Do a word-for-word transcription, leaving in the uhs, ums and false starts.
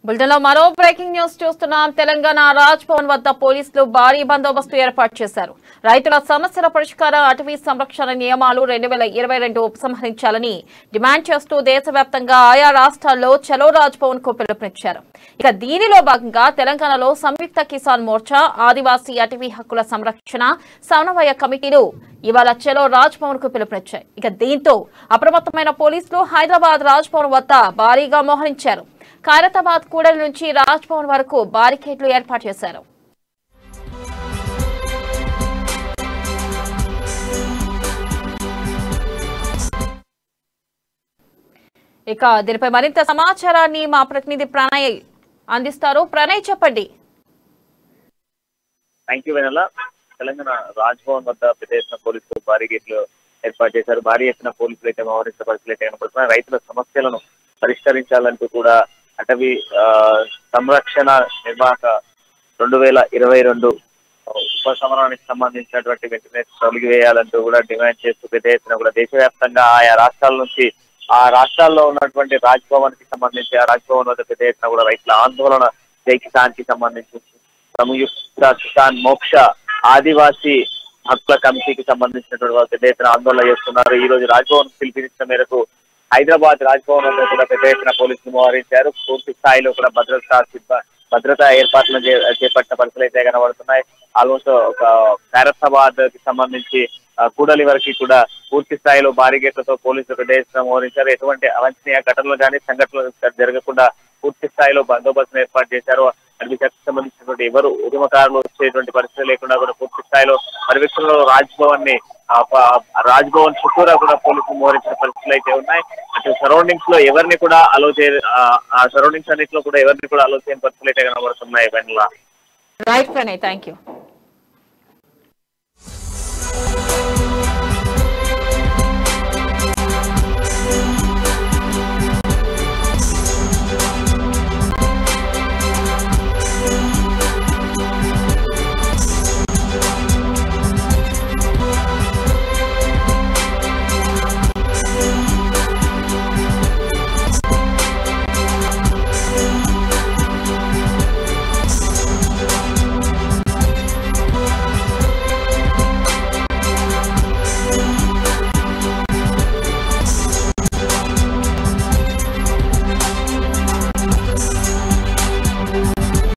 బులెటిన్లో మరో breaking news చూస్తున్నాం. తెలంగాణ రాజ్ భవన్ వద్ద పోలీసులు భారీ బందోబస్తు ఏర్పాటు చేశారు. రైతుల సమస్యల పరిష్కారం, అటవీ సంరక్షణ నియమాలు రెండు వేల ఇరవై రెండు ఉపసంహరించాలని డిమాండ్ చేస్తూ దేశవ్యాప్తంగా ఆయా రాష్ట్రాల్లో చలో రాజ్ భవన్ కు పిలుపునిచ్చారు. ఇక దీనిలో భాగంగా తెలంగాణలో సంయుక్త కిసాన్ మోర్చా, ఆదివాసీ అటవీ హక్కుల సంరక్షణ సమన్వయ కమిటీలు ఇవాళ చలో రాజ్ భవన్ కు పిలుపునిచ్చాయి. ఇక దీంతో అప్రమత్తమైన పోలీసులు హైదరాబాద్ రాజ్ భవన్ వద్ద భారీగా మోహరించారు. ఖైరతాబాద్ కూడలి నుంచి రాజ్ భవన్ వరకు బారికేడ్లు ఏర్పాటు చేశారు. ఇక దీనిపై మరింత సమాచారాన్ని మా ప్రతినిధి ప్రణయ్ అందిస్తారు. ప్రణయ్, చెప్పండి. Thank you Vennela. తెలంగాణ రాజ్ భవన్ వద్ద పెద్ద ఎత్తున పోలీసులు భారీ గేట్లు ఏర్పాటు చేశారు. భారీ ఎత్తున పోలీసులు అయితే మోహరించిన పరిస్థితులు అయితే కనబడుతున్నాయి. రైతుల సమస్యలను పరిష్కరించాలంటూ కూడా అటవీ సంరక్షణ నిర్వాహక రెండు వేల ఇరవై రెండు ఉపసంహరణానికి సంబంధించినటువంటి వెంటనే తొలగివేయాలంటూ కూడా డిమాండ్ చేస్తూ పెద్ద ఎత్తున కూడా దేశవ్యాప్తంగా ఆయా రాష్ట్రాల నుంచి ఆ రాష్ట్రాల్లో ఉన్నటువంటి రాజ్ భవన్ కి సంబంధించి ఆ రాజ్ భవన్ వద్ద పెద్ద ఎత్తున కూడా రైతుల ఆందోళన, జై కిసాన్ కి సంబంధించి సంయుక్త కిసాన్ మోక్ష, ఆదివాసీ హక్కుల కమిటీకి సంబంధించినటువంటి పెద్ద ఎత్తున ఆందోళన చేస్తున్నారు. ఈ రోజు రాజ్ భవన్ పిలిపించిన మేరకు హైదరాబాద్ రాజ్ భవన్ వద్ద కూడా పెద్ద ఎత్తున పోలీసులు మోహరించారు. పూర్తి స్థాయిలో కూడా భద్రతా భద్రతా ఏర్పాట్లను చేపట్టిన పరిస్థితులు అయితే కనబడుతున్నాయి. ఆల్మోస్ట్ ఒక ఖైరతాబాద్ కి సంబంధించి కూడలి వరకు కూడా పూర్తి స్థాయిలో భారీ గేట్లతో పోలీసులు పెద్ద ఎత్తున మోహరించారు. ఎటువంటి అవాంఛనీయ ఘటనలు కానీ సంఘటనలు జరగకుండా పూర్తి స్థాయిలో బందోబస్తును ఏర్పాటు చేశారు. అటవీ శాఖకు సంబంధించినటువంటి ఎవరు ఉద్యమకారులు వచ్చేటువంటి పరిస్థితి లేకుండా కూడా పూర్తి స్థాయిలో పర్యవేక్షణలో రాజ్ భవన్ ని రాజ్ భవన్ చుట్టూరా కూడా పోలీసులు మోహరించిన పరిస్థితులు అయితే ఉన్నాయి. అటు సరౌండింగ్స్ లో ఎవరిని కూడా అలో చే ఆ సరౌండింగ్స్ అన్నింటిలో కూడా ఎవరిని కూడా అలో చేయని పరిస్థితులు అయితే కనబడుతున్నాయి. Vennela. Right Pranay, thank you.